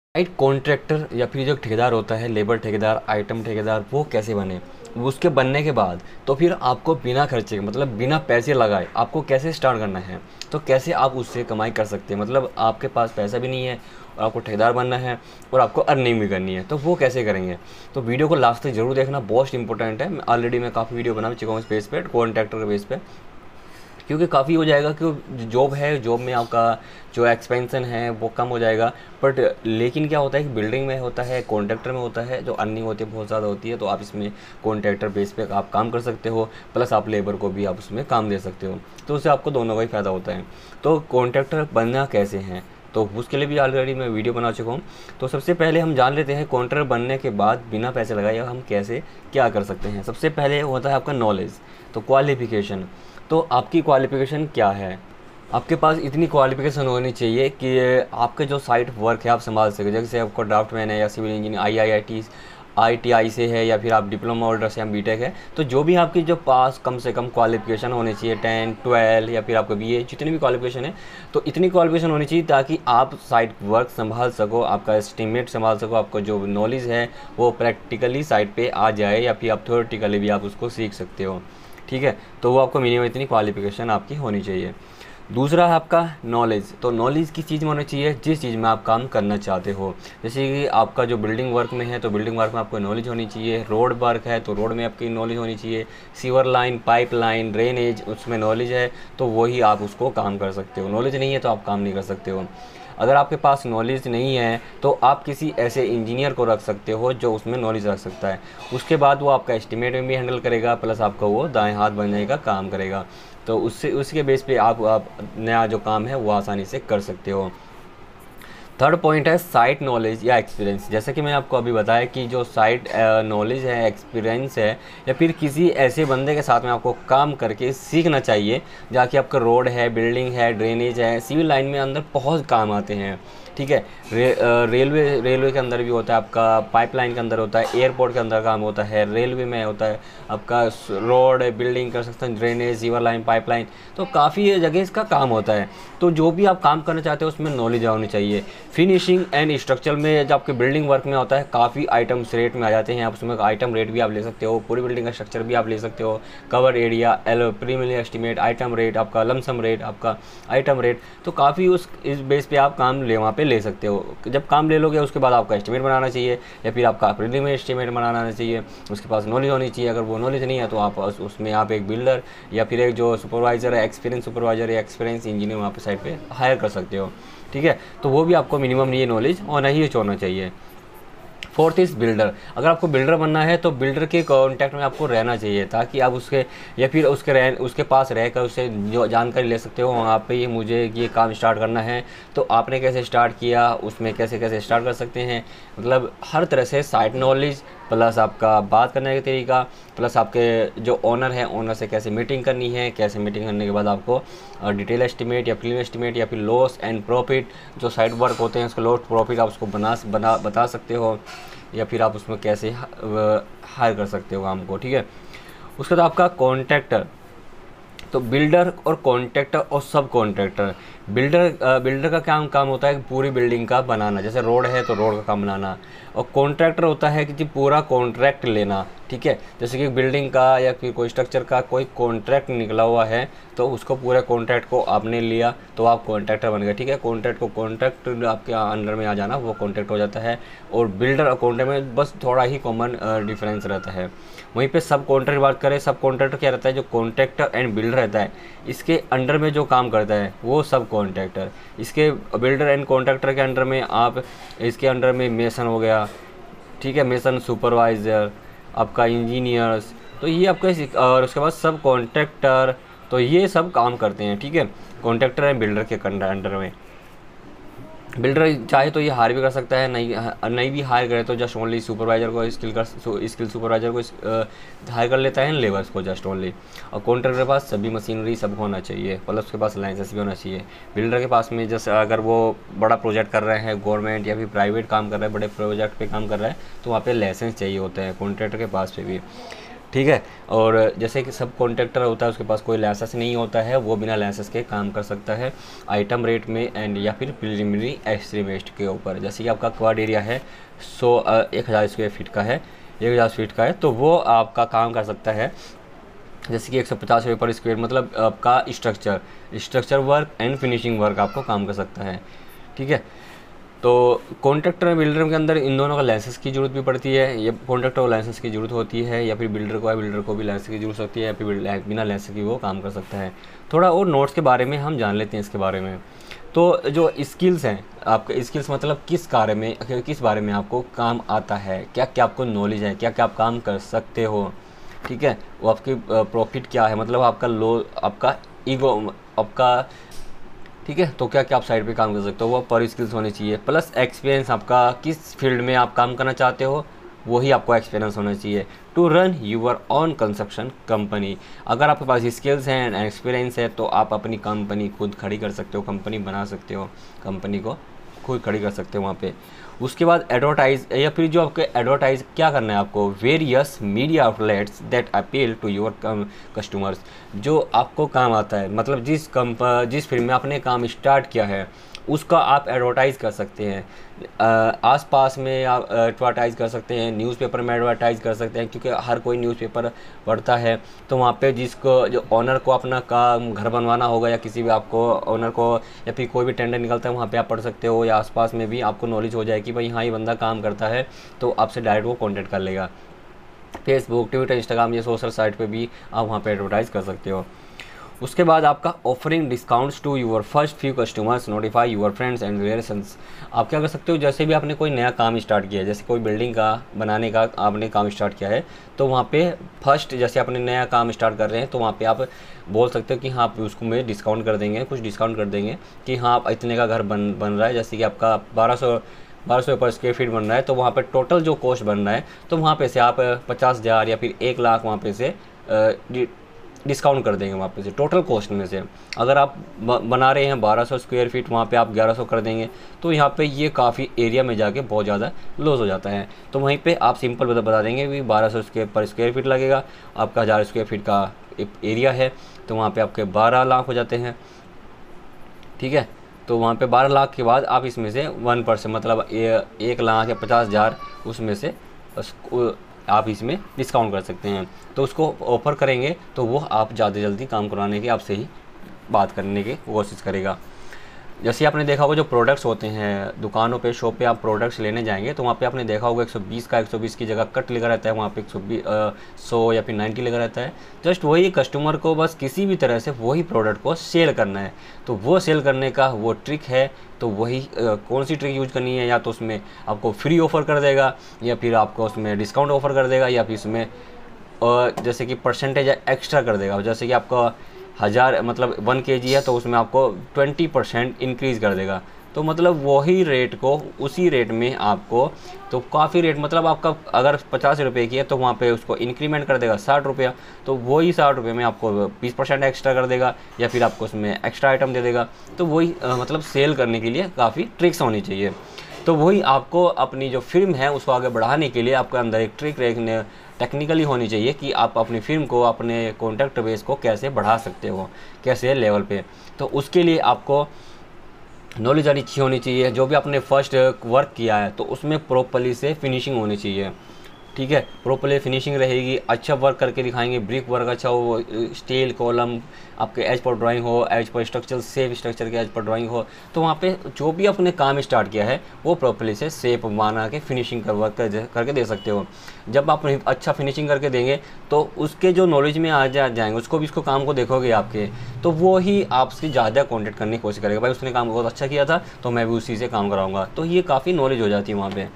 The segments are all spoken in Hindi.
साइट कॉन्ट्रैक्टर या फिर जो ठेकेदार होता है, लेबर ठेकेदार, आइटम ठेकेदार, वो कैसे बने? उसके बनने के बाद तो फिर आपको बिना खर्चे के, मतलब बिना पैसे लगाए आपको कैसे स्टार्ट करना है, तो कैसे आप उससे कमाई कर सकते हैं। मतलब आपके पास पैसा भी नहीं है और आपको ठेकेदार बनना है और आपको अर्निंग भी करनी है, तो वो कैसे करेंगे? तो वीडियो को लास्ट तक जरूर देखना, बहुत इंपॉर्टेंट है। ऑलरेडी मैं काफ़ी वीडियो बना चुका हूँ इस पेज पे, कॉन्ट्रैक्टर के बेस पे, क्योंकि काफ़ी हो जाएगा कि जॉब है, जॉब में आपका जो एक्सपेंसन है वो कम हो जाएगा। बट लेकिन क्या होता है कि बिल्डिंग में होता है, कॉन्ट्रैक्टर में होता है, जो अर्निंग होती है बहुत ज़्यादा होती है। तो आप इसमें कॉन्ट्रैक्टर बेस पे आप काम कर सकते हो, प्लस आप लेबर को भी आप उसमें काम दे सकते हो, तो उससे आपको दोनों का ही फ़ायदा होता है। तो कॉन्ट्रैक्टर बनना कैसे हैं, तो उसके लिए भी ऑलरेडी मैं वीडियो बना चुका हूँ। तो सबसे पहले हम जान लेते हैं कॉन्ट्रैक्टर बनने के बाद बिना पैसे लगाए हम कैसे क्या कर सकते हैं। सबसे पहले होता है आपका नॉलेज, तो क्वालिफिकेशन। तो आपकी क्वालिफ़िकेशन क्या है? आपके पास इतनी क्वालिफ़िकेशन होनी चाहिए कि आपके जो साइट वर्क है आप संभाल सके। जैसे आपको ड्राफ्टमैन है या सिविल इंजीनियर आईटीआई से है, या फिर आप डिप्लोमा होल्डर से हम बीटेक है, तो जो भी आपकी जो पास कम से कम क्वालिफ़िकेशन होनी चाहिए, 10 12 या फिर आपको बीए, जितनी भी क्वालिफ़िकेशन है, तो इतनी क्वालिफ़िकेशन होनी चाहिए ताकि आप साइट वर्क संभाल सको, आपका एस्टिमेट संभाल सको, आपको जो नॉलेज है वो प्रैक्टिकली साइट पे आ जाए, या फिर आप थ्योरेटिकली भी आप उसको सीख सकते हो। ठीक है, तो वो आपको मिनिमम इतनी क्वालिफ़िकेशन आपकी होनी चाहिए। दूसरा है आपका नॉलेज। तो नॉलेज किस चीज़ में होनी चाहिए? जिस चीज़ में आप काम करना चाहते हो। जैसे कि आपका जो बिल्डिंग वर्क में है, तो बिल्डिंग वर्क में आपको नॉलेज होनी चाहिए। रोड वर्क है तो रोड में आपकी नॉलेज होनी चाहिए। Sewer line, pipe line, drainage, उसमें नॉलेज है तो वही आप उसको काम कर सकते हो। नॉलेज नहीं है तो आप काम नहीं कर सकते हो। अगर आपके पास नॉलेज नहीं है तो आप किसी ऐसे इंजीनियर को रख सकते हो जो उसमें नॉलेज रख सकता है। उसके बाद वो आपका एस्टिमेट में भी हैंडल करेगा, प्लस आपका वो दाएं हाथ बनने का काम करेगा। तो उससे उसके बेस पे आप नया जो काम है वो आसानी से कर सकते हो। थर्ड पॉइंट है साइट नॉलेज या एक्सपीरियंस। जैसे कि मैंने आपको अभी बताया कि जो साइट नॉलेज है, एक्सपीरियंस है, या फिर किसी ऐसे बंदे के साथ में आपको काम करके सीखना चाहिए, जाके आपका रोड है, बिल्डिंग है, ड्रेनेज है, सिविल लाइन में अंदर बहुत काम आते हैं। ठीक है, रेलवे के अंदर भी होता है, आपका पाइपलाइन के अंदर होता है, एयरपोर्ट के अंदर काम होता है, रेलवे में होता है, आपका road, building, construction, drainage, sewer line, pipeline, तो काफ़ी जगह इसका काम होता है। तो जो भी आप काम करना चाहते हो उसमें नॉलेज होनी चाहिए। फिनिशिंग एंड स्ट्रक्चर में जब आपके बिल्डिंग वर्क में होता है, काफ़ी आइटम्स रेट में आ जाते हैं। आप उसमें आइटम रेट भी आप ले सकते हो, पूरी बिल्डिंग का स्ट्रक्चर भी आप ले सकते हो, cover area, preliminary estimate, item rate, आपका लमसम रेट, आपका आइटम रेट, तो काफ़ी इस बेस पे आप काम वहाँ पे ले सकते हो। जब काम ले लोगे उसके बाद आपका एस्टीमेट बनाना चाहिए, या फिर आपका प्रीलिमिनरी एस्टीमेट बनाना चाहिए। उसके पास नॉलेज होनी चाहिए। अगर वो नॉलेज नहीं है तो आप उसमें आप एक बिल्डर या फिर एक जो सुपरवाइज़र है, एक्सपीरियंस सुपरवाइज़र या एक्सपीरियंस इंजीनियर वहाँ पे साइड पे हायर कर सकते हो। ठीक है, तो वो भी आपको मिनिमम ये नॉलेज होना ही होना चाहिए। Fourth is builder. अगर आपको बिल्डर बनना है तो बिल्डर के कांटेक्ट में आपको रहना चाहिए, ताकि आप उसके या फिर उसके पास रहकर उससे जो जानकारी ले सकते हो, वहाँ पे मुझे ये काम स्टार्ट करना है, तो आपने कैसे स्टार्ट किया, उसमें कैसे कैसे स्टार्ट कर सकते हैं। मतलब हर तरह से साइट नॉलेज, प्लस आपका बात करने का तरीका, प्लस आपके जो ओनर है, ओनर से कैसे मीटिंग करनी है, कैसे मीटिंग करने के बाद आपको डिटेल एस्टिमेट या प्रीलिमिनरी एस्टिमेट या फिर लॉस एंड प्रॉफिट, जो साइड वर्क होते हैं उसका लॉस प्रॉफिट आप उसको बता सकते हो, या फिर आप उसमें कैसे हायर कर सकते हो काम को। ठीक है, उसके बाद आपका कॉन्ट्रैक्टर। तो बिल्डर और कॉन्ट्रैक्टर और सब कॉन्ट्रैक्टर। बिल्डर का काम होता है पूरी बिल्डिंग का बनाना, जैसे रोड है तो रोड का काम बनाना, और कॉन्ट्रैक्टर होता है कि पूरा कॉन्ट्रैक्ट लेना। ठीक है, जैसे कि बिल्डिंग का या फिर कोई स्ट्रक्चर का कोई कॉन्ट्रैक्ट निकला हुआ है तो उसको पूरे कॉन्ट्रैक्ट को आपने लिया तो आप कॉन्ट्रैक्टर बन गए। ठीक है, कॉन्ट्रैक्ट आपके अंडर में आ जाना वो कॉन्ट्रैक्ट हो जाता है, और बिल्डर और कॉन्ट्रैक्ट में बस थोड़ा ही कॉमन डिफरेंस रहता है। वहीं पे सब कॉन्ट्रैक्ट की बात करें, सब कॉन्ट्रैक्टर क्या रहता है, जो कॉन्ट्रैक्टर एंड बिल्डर रहता है, इसके अंडर में जो काम करता है वो सब कॉन्ट्रैक्टर। इसके बिल्डर एंड कॉन्ट्रैक्टर के अंडर में आप, इसके अंडर में मेसन हो गया, ठीक है, मेसन सुपरवाइज़र, आपका इंजीनियर्स, तो ये आपका, और उसके बाद सब कॉन्ट्रैक्टर, तो ये सब काम करते हैं। ठीक है, कॉन्ट्रैक्टर एंड बिल्डर के अंडर में। बिल्डर चाहे तो ये हायर भी कर सकता है, नहीं भी हायर करे तो जस्ट ओनली सुपरवाइजर को स्किल सुपरवाइजर को हायर कर लेता है, लेबर्स को जस्ट ओनली। और कॉन्ट्रैक्टर के पास सभी मशीनरी सब होना चाहिए, प्लस उसके पास लाइसेंस भी होना चाहिए। बिल्डर के पास में जैसे अगर वो बड़ा प्रोजेक्ट कर रहे हैं, गवर्नमेंट या फिर प्राइवेट काम कर रहे हैं, बड़े प्रोजेक्ट पे काम कर रहा है, तो वहाँ पे लाइसेंस चाहिए होता है, कॉन्ट्रैक्टर के पास पे भी। ठीक है। और जैसे कि सब कॉन्ट्रैक्टर होता है उसके पास कोई लाइसेंस नहीं होता है, वो बिना लाइसेंस के काम कर सकता है आइटम रेट में एंड या फिर प्रिलिमिनरी एस्टीमेट के ऊपर। जैसे कि आपका क्वाड एरिया है 1000 स्क्वायर फीट का है, 1000 फीट का है, तो वो आपका काम कर सकता है जैसे कि 150 रुपये पर स्क्वायर, मतलब आपका structure work and finishing work आपको काम कर सकता है। ठीक है। तो कॉन्ट्रैक्टर और बिल्डर के अंदर इन दोनों का लाइसेंस की ज़रूरत भी पड़ती है। ये कॉन्ट्रैक्टर को लाइसेंस की ज़रूरत होती है या फिर बिल्डर को भी लाइसेंस की ज़रूरत होती है, या फिर बिना लाइसेंस की वो काम कर सकता है। थोड़ा और नोट्स के बारे में हम जान लेते हैं इसके बारे में। तो जो स्किल्स हैं आपके, स्किल्स मतलब किस कार्य में, किस बारे में आपको काम आता है, क्या क्या आपको नॉलेज है, क्या क्या आप काम कर सकते हो। ठीक है। वो आपकी प्रॉफिट क्या है, मतलब आपका ईगो आपका, ठीक है। तो क्या क्या आप साइड पे काम कर सकते हो, वो पर स्किल्स होनी चाहिए। प्लस एक्सपीरियंस, आपका किस फील्ड में आप काम करना चाहते हो वही आपको एक्सपीरियंस होना चाहिए। To run your own construction company, अगर आपके पास स्किल्स हैं एंड एक्सपीरियंस है तो आप अपनी कंपनी खुद खड़ी कर सकते हो, कंपनी बना सकते हो, कंपनी को खुद खड़ी कर सकते हो वहाँ पे। उसके बाद एडवर्टाइज, या फिर जो आपके एडवर्टाइज क्या करना है आपको, various media outlets that appeal to your customers, जो आपको काम आता है, मतलब जिस फील्ड में आपने काम स्टार्ट किया है उसका आप एडवर्टाइज़ कर सकते हैं। आसपास में आप एडवर्टाइज़ कर सकते हैं, न्यूज़पेपर में एडवर्टाइज़ कर सकते हैं, क्योंकि हर कोई न्यूज़पेपर पढ़ता है। तो वहाँ पे जिसको जो ऑनर को अपना काम घर बनवाना होगा, या किसी भी आपको ऑनर को, या फिर कोई भी टेंडर निकलता है वहाँ पे आप पढ़ सकते हो, या आसपास में भी आपको नॉलेज हो जाए कि भाई हाँ ये बंदा काम करता है, तो आपसे डायरेक्ट वो कॉन्टेक्ट कर लेगा। फेसबुक, ट्विटर, इंस्टाग्राम, ये सोशल साइट पे भी आप वहाँ पे एडवर्टाइज़ कर सकते हो। उसके बाद आपका offering discounts to your first few customers, notify your friends and relations. आप क्या कर सकते हो, जैसे भी आपने कोई नया काम स्टार्ट किया है, जैसे कोई बिल्डिंग का बनाने का आपने काम स्टार्ट किया है, तो वहाँ पे फर्स्ट जैसे आपने नया काम स्टार्ट कर रहे हैं तो वहाँ पे आप बोल सकते हो कि हाँ आप उसको में डिस्काउंट कर देंगे, कुछ डिस्काउंट कर देंगे कि हाँ आप इतने का घर बन रहा है, जैसे कि आपका 1200 पर स्क्वायर फीट बन रहा है, तो वहाँ पे टोटल जो कॉस्ट बन रहा है तो वहाँ पे से आप 50,000 या फिर 1 लाख वहाँ पे से डिस्काउंट कर देंगे वहाँ पे से टोटल कॉस्ट में से। अगर आप बना रहे हैं 1200 स्क्वायर फीट, वहाँ पे आप 1100 कर देंगे, तो यहाँ पे ये काफ़ी एरिया में जाके बहुत ज़्यादा लॉस हो जाता है। तो वहीं पे आप सिंपल बता देंगे कि 1200 पर स्क्वायर फीट लगेगा, आपका 1000 स्क्वायर फीट का एरिया है, तो वहाँ पर आपके 12 लाख हो जाते हैं। ठीक है। तो वहाँ पे 12 लाख के बाद आप इसमें से 1%, मतलब 1 लाख या 50,000 उसमें से आप इसमें डिस्काउंट कर सकते हैं। तो उसको ऑफ़र करेंगे तो वो आप ज़्यादा जल्दी काम करवाने की आपसे ही बात करने की कोशिश करेगा। जैसे आपने देखा होगा जो प्रोडक्ट्स होते हैं दुकानों पे, शॉप पे आप प्रोडक्ट्स लेने जाएंगे तो वहाँ पे आपने देखा होगा 120 की जगह कट लिखा रहता है, वहाँ पे 100 या फिर 90 लिखा रहता है। जस्ट वही कस्टमर को बस किसी भी तरह से वही प्रोडक्ट को सेल करना है, तो वो सेल करने का वो ट्रिक है। तो वही कौन सी ट्रिक यूज करनी है, या तो उसमें आपको फ्री ऑफ़र कर देगा, या फिर आपको उसमें डिस्काउंट ऑफ़र कर देगा, या फिर उसमें जैसे कि परसेंटेज एक्स्ट्रा कर देगा। जैसे कि आपका 1000 मतलब 1 kg है तो उसमें आपको 20% इंक्रीज़ कर देगा। तो मतलब वही रेट को उसी रेट में आपको, तो काफ़ी रेट, मतलब आपका अगर 50 रुपये की है तो वहाँ पे उसको इंक्रीमेंट कर देगा 60 रुपया, तो वही 60 रुपये में आपको 20% एक्स्ट्रा कर देगा, या फिर आपको उसमें एक्स्ट्रा आइटम दे देगा। तो वही मतलब सेल करने के लिए काफ़ी ट्रिक्स होनी चाहिए। तो वही आपको अपनी जो फिल्म है उसको आगे बढ़ाने के लिए आपके अंदर एक ट्रिक टेक्निकली होनी चाहिए कि आप अपनी फिल्म को, अपने कॉन्टैक्ट बेस को कैसे बढ़ा सकते हो, कैसे लेवल पे। तो उसके लिए आपको नॉलेज अच्छी होनी चाहिए। जो भी आपने फर्स्ट वर्क किया है तो उसमें प्रॉपर्ली से फिनिशिंग होनी चाहिए। ठीक है, प्रॉपर्ली फिनिशिंग रहेगी, अच्छा वर्क करके दिखाएंगे, ब्रिक वर्क अच्छा हो, स्टील कॉलम आपके एज पर ड्राइंग हो, एज पर स्ट्रक्चर सेफ स्ट्रक्चर के एज पर ड्राइंग हो, तो वहाँ पे जो भी आपने काम स्टार्ट किया है वो प्रॉपर्ली से सेफ बना के फिनिशिंग कर वर्क करके दे सकते हो। जब आप अच्छा फिनिशिंग करके देंगे तो उसके जो नॉलेज में आ जाएंगे, उसको भी इसको काम को देखोगे आपके, तो वो ही आपसे ज़्यादा कॉन्टेक्ट करने की कोशिश करेगा। भाई उसने काम बहुत अच्छा किया था तो मैं भी उसी से काम कराऊँगा, तो ये काफ़ी नॉलेज हो जाती है वहाँ पर।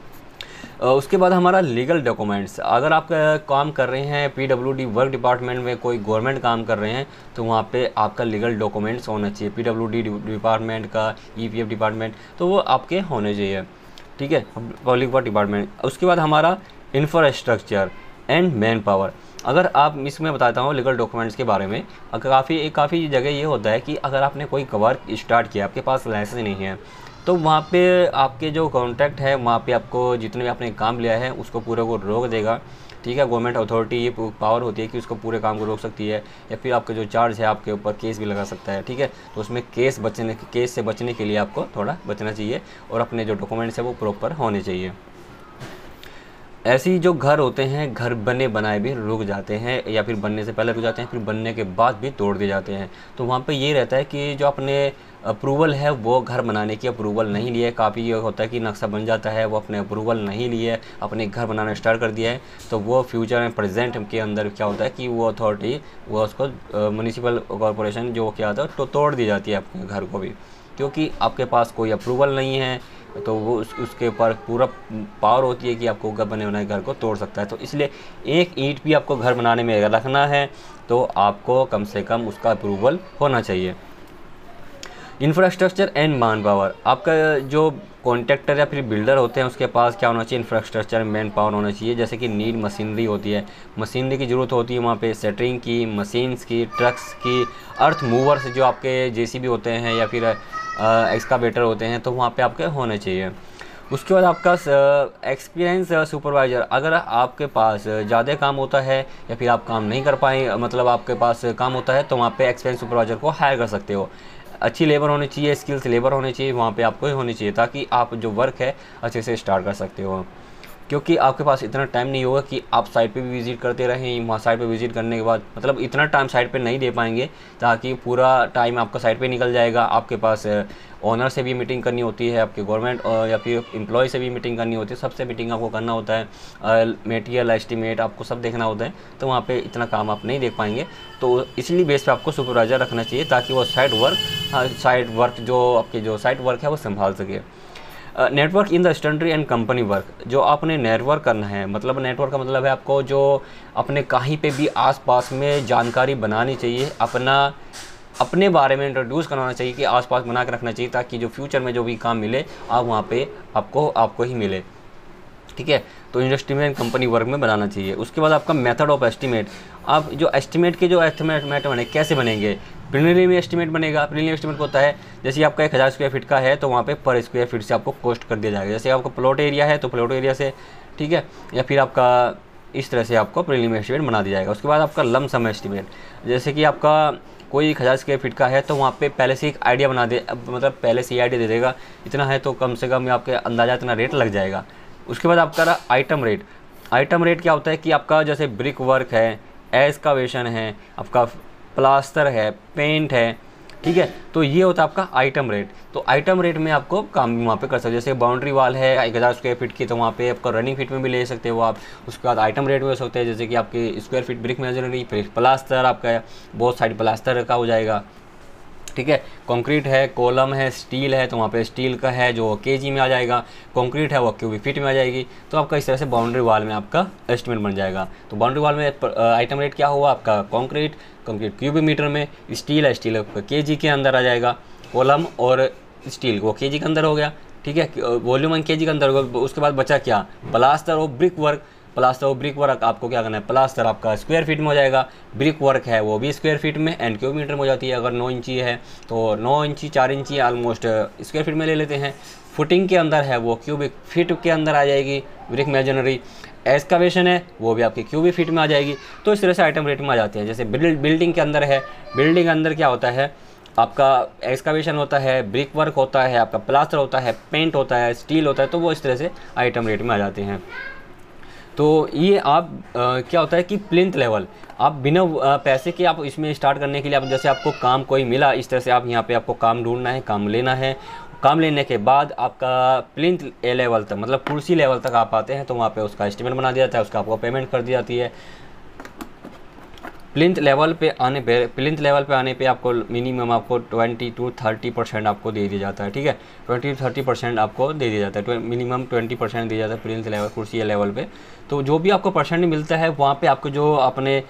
उसके बाद हमारा लीगल डॉक्यूमेंट्स, अगर आप काम कर रहे हैं पीडब्ल्यूडी वर्क डिपार्टमेंट में, कोई गवर्नमेंट काम कर रहे हैं, तो वहाँ पे आपका लीगल डॉक्यूमेंट्स होना चाहिए। पीडब्ल्यूडी डिपार्टमेंट का, ईपीएफ डिपार्टमेंट, तो वो आपके होने चाहिए। ठीक है, पब्लिक वर्क डिपार्टमेंट। उसके बाद हमारा इंफ्रास्ट्रक्चर एंड मैन पावर। अगर आप इसमें बताता हूँ लीगल डॉक्यूमेंट्स के बारे में, काफ़ी जगह ये होता है कि अगर आपने कोई वर्क स्टार्ट किया, आपके पास लाइसेंस नहीं है, तो वहाँ पे आपके जो कॉन्ट्रैक्ट है वहाँ पे आपको जितने भी आपने काम लिया है उसको पूरे को रोक देगा। ठीक है। गवर्नमेंट अथॉरिटी ये पावर होती है कि उसको पूरे काम को रोक सकती है, या फिर आपका जो चार्ज है आपके ऊपर केस भी लगा सकता है, ठीक है। तो उसमें केस से बचने के लिए आपको थोड़ा बचना चाहिए, और अपने जो डॉक्यूमेंट्स है वो प्रॉपर होने चाहिए। ऐसे ही जो घर होते हैं, घर बने बनाए भी रुक जाते हैं, या फिर बनने से पहले रुक जाते हैं, फिर बनने के बाद भी तोड़ दिए जाते हैं। तो वहाँ पे ये रहता है कि जो अपने अप्रूवल है वो घर बनाने की अप्रूवल नहीं लिए, काफ़ी ये होता है कि नक्शा बन जाता है, वो अपने अप्रूवल नहीं लिए, अपने घर बनाना स्टार्ट कर दिया है, तो वो फ्यूचर में प्रेजेंट के अंदर क्या होता है कि वो अथॉरिटी वो उसको म्यूनिसिपल कॉरपोरेशन जो क्या होता है तो तोड़ दी जाती है अपने घर को भी, क्योंकि आपके पास कोई अप्रूवल नहीं है। तो वो उसके ऊपर पूरा पावर होती है कि आपको घर बने बनाए घर को तोड़ सकता है। तो इसलिए एक ईंट भी आपको घर बनाने में रखना है तो आपको कम से कम उसका अप्रूवल होना चाहिए। इंफ्रास्ट्रक्चर एंड मैन पावर, आपका जो कॉन्ट्रैक्टर या फिर बिल्डर होते हैं उसके पास क्या होना चाहिए, इंफ्रास्ट्रक्चर मैन पावर होना चाहिए। जैसे कि नीड मशीनरी होती है, मशीनरी की ज़रूरत होती है वहाँ पे, सेटरिंग की, मशीन्स की, ट्रक्स की, अर्थ मूवर्स जो आपके जेसीबी होते हैं या फिर एक्सकावेटर होते हैं, तो वहाँ पे आपके होने चाहिए। उसके बाद आपका एक्सपीरियंस सुपरवाइज़र, अगर आपके पास ज़्यादा काम होता है या फिर आप काम नहीं कर पाए, मतलब आपके पास काम होता है, तो वहाँ पे एक्सपीरियंस सुपरवाइज़र को हायर कर सकते हो। अच्छी लेबर होनी चाहिए, स्किल्स लेबर होनी चाहिए, वहाँ पे आपको होनी चाहिए, ताकि आप जो वर्क है अच्छे से स्टार्ट कर सकते हो। क्योंकि आपके पास इतना टाइम नहीं होगा कि आप साइट पे भी विज़िट करते रहें, वहाँ साइट पे विज़िट करने के बाद मतलब इतना टाइम साइट पे नहीं दे पाएंगे, ताकि पूरा टाइम आपका साइट पे निकल जाएगा। आपके पास ओनर से भी मीटिंग करनी होती है, आपके गवर्नमेंट या फिर एम्प्लॉय से भी मीटिंग करनी होती है, सबसे मीटिंग आपको करना होता है, मटेरियल एस्टिमेट आपको सब देखना होता है, तो वहाँ पे इतना काम आप नहीं देख पाएंगे। तो इसलिए बेस पे आपको सुपरवाइज़र रखना चाहिए, ताकि वो साइट वर्क जो आपके जो साइट वर्क है वो संभाल सके। Network in the industry and company work, जो आपने नेटवर्क करना है, मतलब नेटवर्क का मतलब है आपको जो अपने कहीं पे भी आसपास में जानकारी बनानी चाहिए, अपने बारे में इंट्रोड्यूस करवाना चाहिए कि आसपास बना के रखना चाहिए, ताकि जो फ्यूचर में जो भी काम मिले आप वहाँ पे आपको ही मिले, ठीक है। तो इंडस्ट्री में कंपनी वर्क में बनाना चाहिए। उसके बाद आपका मेथड ऑफ एस्टिमेट, आप जो एस्टिमेट के जो एस्टिमेट बने कैसे बनेंगे, प्रीलिमिनरी एस्टिमेट बनेगा। प्रीलिमिनरी एस्टिमेट होता है जैसे आपका 1000 स्क्वायर फीट का है तो वहाँ पे पर स्क्वायर फीट से आपको कॉस्ट कर दिया जाएगा। जैसे आपका प्लॉट एरिया है तो प्लॉट एरिया से, ठीक है, या फिर आपका इस तरह से आपको प्रीलिमिनरी एस्टिमेट बना दिया जाएगा। उसके बाद आपका लम सम एस्टिमेट, जैसे कि आपका कोई 1000 स्क्वायर फीट का है तो वहाँ पे पहले से एक आइडिया बना दे, मतलब पहले से ही आइडिया दे देगा इतना है तो कम से कम आपके अंदाजा इतना रेट लग जाएगा। उसके बाद आपका रहा आइटम रेट। आइटम रेट क्या होता है कि आपका जैसे ब्रिक वर्क है, एक्सकावेशन है, आपका प्लास्टर है, पेंट है, ठीक है, तो ये होता है आपका आइटम रेट। तो आइटम रेट में आपको काम भी वहाँ पे कर सकते हो। जैसे बाउंड्री वाल है 1000 स्क्वायर फीट की, तो वहाँ पे आपका रनिंग फीट में भी ले सकते हो आप। उसके बाद आइटम रेट में हो सकते हैं, जैसे कि आपके स्क्वायर फीट ब्रिक मेजररी, फिर प्लास्टर आपका बहुत साइड प्लास्टर का हो जाएगा, ठीक है। कंक्रीट है, कॉलम है, स्टील है, तो वहाँ पे स्टील का है जो केजी में आ जाएगा, कंक्रीट है वो क्यूबिक फीट में आ जाएगी। तो आपका इस तरह से बाउंड्री वाल में आपका एस्टिमेट बन जाएगा। तो बाउंड्री वाल में आइटम रेट क्या हुआ आपका, कंक्रीट क्यूबिक मीटर में, स्टील है स्टील केजी के अंदर आ जाएगा, कॉलम और स्टील वो केजी के अंदर हो गया, ठीक है, वॉल्यूम केजी के अंदर होगा। उसके बाद बचा क्या, प्लास्टर और ब्रिक वर्क। प्लास्टर और ब्रिक वर्क आपको क्या करना है, प्लास्टर आपका स्क्वायर फीट में हो जाएगा, ब्रिक वर्क है वो भी स्क्वायर फीट में एंड क्यूब मीटर में हो जाती है। अगर 9 इंची है तो 9 इंची 4 इंची ऑलमोस्ट स्क्वायर फीट में ले लेते हैं। फुटिंग के अंदर है वो क्यूबिक फीट के अंदर आ जाएगी ब्रिक मेजनरी। एक्सकावेशन है वो भी आपकी क्यूबिक फीट में आ जाएगी। तो इस तरह से आइटम रेट में आ जाते हैं। जैसे बिल्डिंग के अंदर है, बिल्डिंग के अंदर क्या होता है आपका एक्सकावेशन होता है, ब्रिक वर्क होता है, आपका प्लास्टर होता है, पेंट होता है, स्टील होता है, तो वो इस तरह से आइटम रेट में आ जाते हैं। तो ये आप क्या होता है कि प्लिंथ लेवल, आप बिना पैसे के आप इसमें स्टार्ट करने के लिए, आप जैसे आपको काम कोई मिला इस तरह से आप यहाँ पे आपको काम ढूंढना है, काम लेना है। काम लेने के बाद आपका प्लिंथ लेवल तक, मतलब कुर्सी लेवल तक आप आते हैं, तो वहाँ पे उसका एस्टिमेट बना दिया जाता है, उसका आपको पेमेंट कर दी जाती है। प्लिंथ लेवल पे आने पे आपको मिनिमम आपको 20 to 30% आपको दे दिया जाता है, ठीक है, 20 to 30% आपको दे दिया जाता है, मिनिमम 20% दिया जाता है प्लिंथ लेवल कुर्सी लेवल पे। तो जो भी आपको परसेंट मिलता है वहाँ पे आपको जो अपने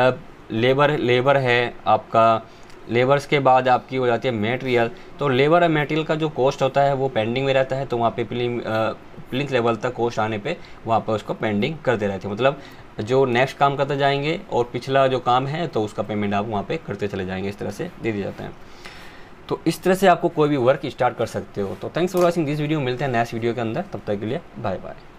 लेबर है, आपका लेबर्स के बाद आपकी हो जाती है मटेरियल। तो लेबर और मटेरियल का जो कॉस्ट होता है वो पेंडिंग में रहता है, तो वहाँ पे प्लिंथ लेवल तक कॉस्ट आने पे वहाँ पे उसको पेंडिंग करते रहते हैं, मतलब जो नेक्स्ट काम करते जाएंगे और पिछला जो काम है तो उसका पेमेंट आप वहाँ पे करते चले जाएंगे, इस तरह से दे दिया जाता है। तो इस तरह से आपको कोई भी वर्क स्टार्ट कर सकते हो। तो thanks for watching this video, मिलते हैं नेक्स्ट वीडियो के अंदर, तब तक के लिए बाय बाय।